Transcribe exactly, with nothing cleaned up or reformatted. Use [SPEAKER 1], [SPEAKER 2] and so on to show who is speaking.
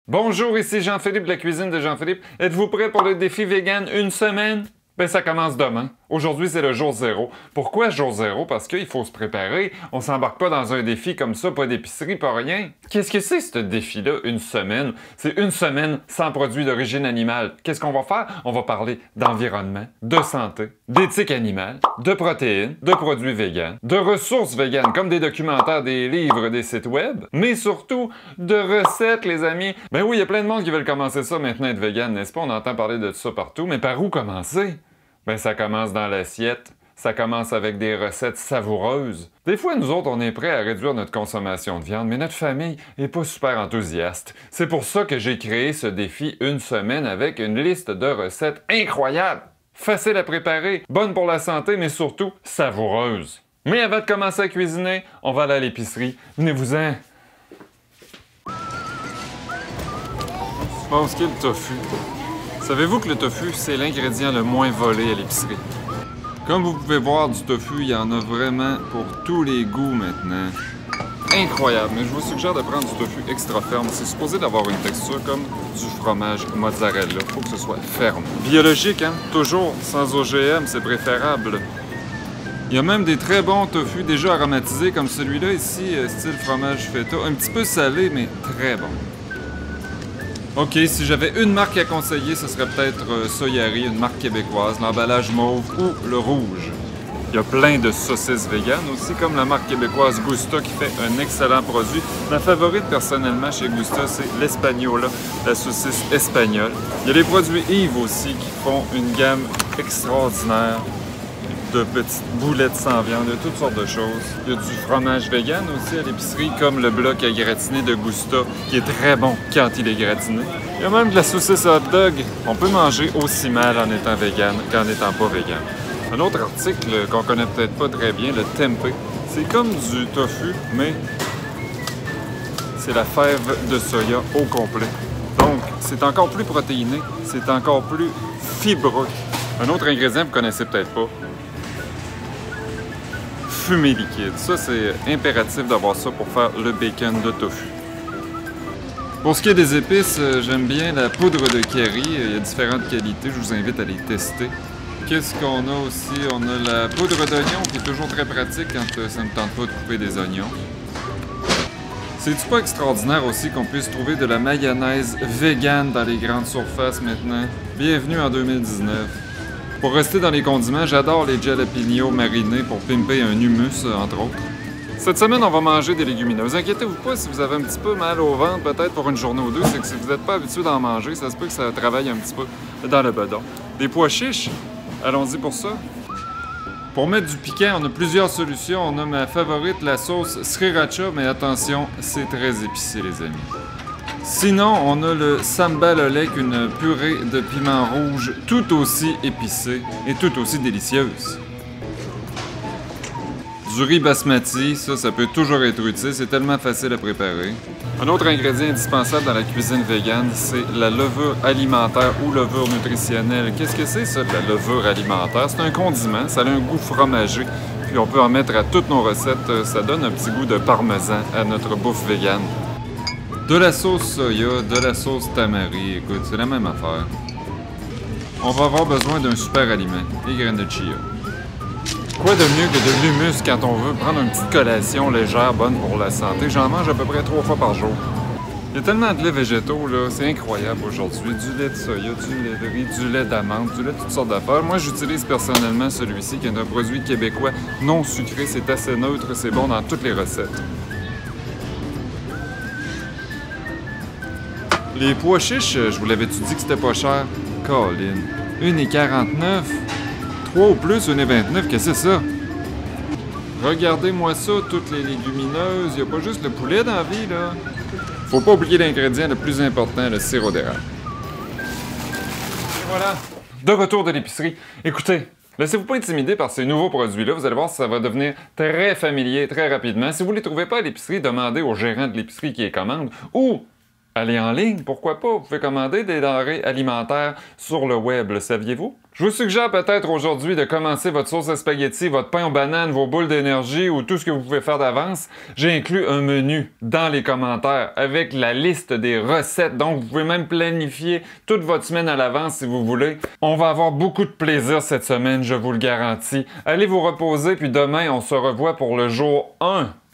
[SPEAKER 1] Bonjour, ici Jean-Philippe de la cuisine de Jean-Philippe. Êtes-vous prêt pour le défi vegan une semaine? Ben ça commence demain. Aujourd'hui, c'est le jour zéro. Pourquoi jour zéro? Parce qu'il faut se préparer. On s'embarque pas dans un défi comme ça, pas d'épicerie, pas rien. Qu'est-ce que c'est, ce défi-là, une semaine? C'est une semaine sans produits d'origine animale. Qu'est-ce qu'on va faire? On va parler d'environnement, de santé, d'éthique animale, de protéines, de produits véganes, de ressources véganes, comme des documentaires, des livres, des sites web, mais surtout de recettes, les amis. Ben oui, il y a plein de monde qui veulent commencer ça maintenant, être vegan, n'est-ce pas? On entend parler de ça partout, mais par où commencer? Ben ça commence dans l'assiette, ça commence avec des recettes savoureuses. Des fois, nous autres, on est prêts à réduire notre consommation de viande, mais notre famille n'est pas super enthousiaste. C'est pour ça que j'ai créé ce défi une semaine avec une liste de recettes incroyables, faciles à préparer, bonnes pour la santé, mais surtout savoureuses. Mais avant de commencer à cuisiner, on va aller à l'épicerie. Venez-vous-en! Bon, ce qui est le tofu. Savez-vous que le tofu, c'est l'ingrédient le moins volé à l'épicerie? Comme vous pouvez voir, du tofu, il y en a vraiment pour tous les goûts maintenant. Incroyable, mais je vous suggère de prendre du tofu extra ferme. C'est supposé d'avoir une texture comme du fromage mozzarella. Il faut que ce soit ferme. Biologique, hein? Toujours, sans O G M, c'est préférable. Il y a même des très bons tofu déjà aromatisés comme celui-là ici, style fromage feta. Un petit peu salé, mais très bon. OK, si j'avais une marque à conseiller, ce serait peut-être euh, Soyari, une marque québécoise, l'emballage mauve ou le rouge. Il y a plein de saucisses véganes aussi, comme la marque québécoise Gusta qui fait un excellent produit. Ma favorite personnellement chez Gusta, c'est l'Espagnola, la saucisse espagnole. Il y a les produits Yves aussi qui font une gamme extraordinaire de petites boulettes sans viande, de toutes sortes de choses. Il y a du fromage vegan aussi à l'épicerie, comme le bloc à gratiner de Gusta, qui est très bon quand il est gratiné. Il y a même de la saucisse hot dog. On peut manger aussi mal en étant vegan qu'en n'étant pas vegan. Un autre article qu'on connaît peut-être pas très bien, le tempeh. C'est comme du tofu, mais c'est la fève de soya au complet. Donc, c'est encore plus protéiné, c'est encore plus fibreux. Un autre ingrédient que vous connaissez peut-être pas, fumée liquide. Ça, c'est impératif d'avoir ça pour faire le bacon de tofu. Pour ce qui est des épices, j'aime bien la poudre de curry. Il y a différentes qualités. Je vous invite à les tester. Qu'est-ce qu'on a aussi? On a la poudre d'oignon qui est toujours très pratique quand ça ne me tente pas de couper des oignons. C'est-tu pas extraordinaire aussi qu'on puisse trouver de la mayonnaise vegan dans les grandes surfaces maintenant? Bienvenue en deux mille dix-neuf. Pour rester dans les condiments, j'adore les jalapenos marinés pour pimper un hummus, entre autres. Cette semaine, on va manger des légumineuses. Inquiétez-vous pas si vous avez un petit peu mal au ventre, peut-être pour une journée ou deux, c'est que si vous n'êtes pas habitué d'en manger, ça se peut que ça travaille un petit peu dans le bedon. Des pois chiches, allons-y pour ça. Pour mettre du piquant, on a plusieurs solutions. On a ma favorite, la sauce sriracha, mais attention, c'est très épicé, les amis. Sinon, on a le sambal olek, une purée de piment rouge tout aussi épicée et tout aussi délicieuse. Du riz basmati, ça, ça peut toujours être utile, c'est tellement facile à préparer. Un autre ingrédient indispensable dans la cuisine végane, c'est la levure alimentaire ou levure nutritionnelle. Qu'est-ce que c'est ça, la levure alimentaire? C'est un condiment, ça a un goût fromagé, puis on peut en mettre à toutes nos recettes. Ça donne un petit goût de parmesan à notre bouffe végane. De la sauce soya, de la sauce tamari, écoute, c'est la même affaire. On va avoir besoin d'un super aliment, les graines de chia. Quoi de mieux que de l'humus quand on veut prendre une petite collation légère, bonne pour la santé? J'en mange à peu près trois fois par jour. Il y a tellement de lait végétaux, là, c'est incroyable aujourd'hui. Du lait de soya, du lait de riz, du lait d'amande, du lait de toutes sortes d'affaires. Moi, j'utilise personnellement celui-ci qui est un produit québécois non sucré. C'est assez neutre, c'est bon dans toutes les recettes. Les pois chiches, je vous l'avais-tu dit que c'était pas cher? Colin. une quarante-neuf. trois au plus, une vingt-neuf. Qu'est-ce que c'est ça? Regardez-moi ça, toutes les légumineuses. Il n'y a pas juste le poulet dans la vie, là. Faut pas oublier l'ingrédient le plus important, le sirop d'érable. Et voilà, de retour de l'épicerie. Écoutez, laissez-vous pas intimider par ces nouveaux produits-là. Vous allez voir, ça va devenir très familier très rapidement. Si vous ne les trouvez pas à l'épicerie, demandez au gérant de l'épicerie qui les commande ou Allez en ligne, pourquoi pas? Vous pouvez commander des denrées alimentaires sur le web, le saviez-vous? Je vous suggère peut-être aujourd'hui de commencer votre sauce à spaghetti, votre pain aux bananes, vos boules d'énergie ou tout ce que vous pouvez faire d'avance. J'ai inclus un menu dans les commentaires avec la liste des recettes, donc vous pouvez même planifier toute votre semaine à l'avance si vous voulez. On va avoir beaucoup de plaisir cette semaine, je vous le garantis. Allez vous reposer, puis demain, on se revoit pour le jour un